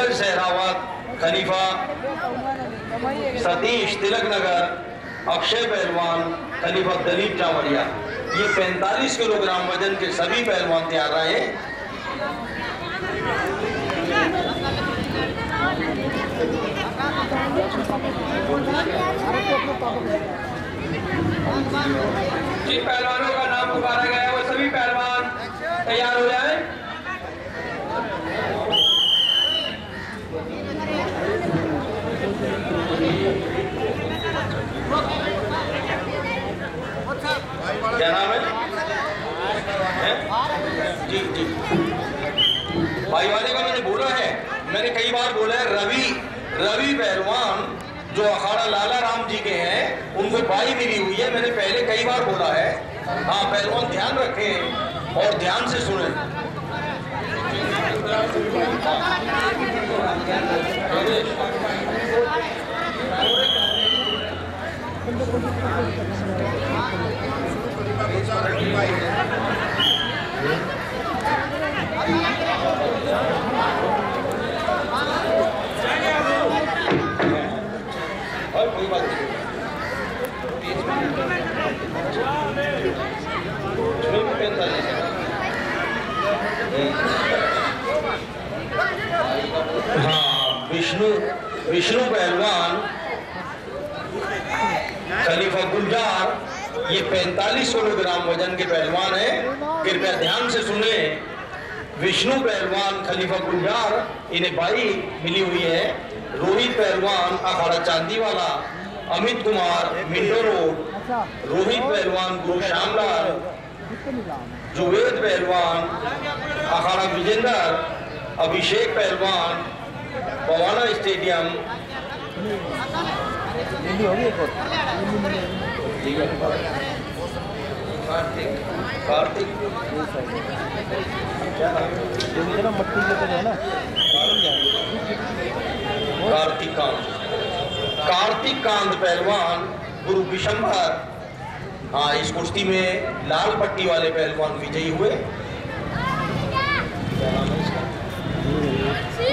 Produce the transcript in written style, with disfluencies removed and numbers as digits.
नीरज सहरावत खलीफा, सतीश तिलक नगर, अक्षय पहलवान खलीफा दलीप चावड़िया। ये 45 किलोग्राम वजन के सभी पहलवान तैयार रहे। जिन पहलवानों का नाम पुकारा गया है वो सभी पहलवान तैयार हो जाए। क्या नाम है? जी जी, भाईवाली का मैंने बोला है, मैंने कई बार बोला है। रवि पहलवान जो अखाड़ा लाला राम जी के हैं, उनको बाई मिली हुई है, मैंने पहले कई बार बोला है। हाँ, पहलवान ध्यान रखें और ध्यान से सुने। और कोई बात नहीं, हाँ, विष्णु पहलवान खलीफा गुलजार, ये 45 किलोग्राम वजन के पहलवान है। कृपया ध्यान से सुने। विष्णु पहलवान खलीफा गुलजार, इन्हें बाई मिली हुई है। रोहित पहलवान अखाड़ा चांदीवाला, अमित कुमार मिंडो रोड, रोहित पहलवान गुरु श्यामलाल, जुवेद पहलवान अखाड़ा विजेंद्र, अभिषेक पहलवान पवाना स्टेडियम। कार्तिक कार्तिक कांत पहलवान गुरु बिशंबर। हाँ, इस कुश्ती में लाल पट्टी वाले पहलवान विजयी हुए। क्या नाम है इसका?